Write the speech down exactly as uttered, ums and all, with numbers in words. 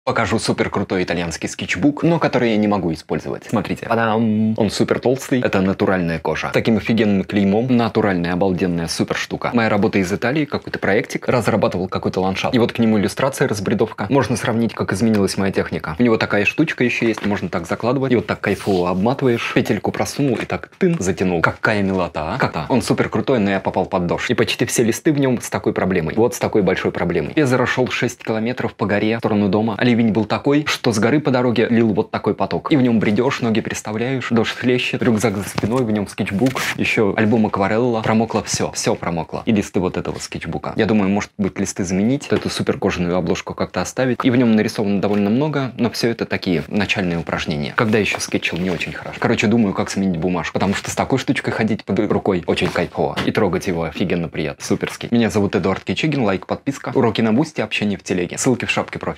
Покажу супер крутой итальянский скетчбук, но который я не могу использовать. Смотрите, падам. Он супер толстый, это натуральная кожа. С таким офигенным клеймом, натуральная, обалденная супер штука. Моя работа из Италии, какой-то проектик, разрабатывал какой-то ландшафт. И вот к нему иллюстрация, разбредовка. Можно сравнить, как изменилась моя техника. У него такая штучка еще есть, можно так закладывать. И вот так кайфово обматываешь, петельку просунул и так тын, затянул. Какая милота, а? Как-то. Он супер крутой, но я попал под дождь. И почти все листы в нем с такой проблемой. Вот с такой большой проблемой. Я зарошел шесть километров по горе в сторону дома. Ливень был такой, что с горы по дороге лил вот такой поток. И в нем бредешь, ноги переставляешь, дождь хлещет, рюкзак за спиной, в нем скетчбук, еще альбом акварелла. Промокло все, все промокло. И листы вот этого скетчбука. Я думаю, может быть, листы заменить, вот эту супер кожаную обложку как-то оставить. И в нем нарисовано довольно много, но все это такие начальные упражнения. Когда еще скетчил, не очень хорошо. Короче, думаю, как сменить бумажку, потому что с такой штучкой ходить под рукой очень кайфово. И трогать его офигенно приятно, суперски. Меня зовут Эдуард Кичигин, лайк, подписка, уроки на Бусти, общение в телеге. Ссылки в шапке профиля.